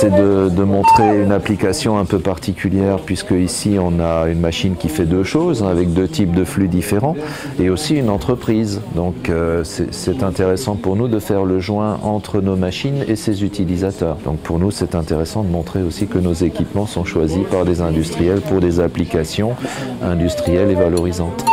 c'est de montrer une application un peu particulière, puisque ici on a une machine qui fait deux choses, avec deux types de flux différents, et aussi une entreprise. Donc c'est intéressant pour nous de faire le joint entre nos machines et ses utilisateurs. Donc pour nous c'est intéressant de montrer aussi que nos équipements sont choisis par des industriels pour des applications industrielles et valorisantes.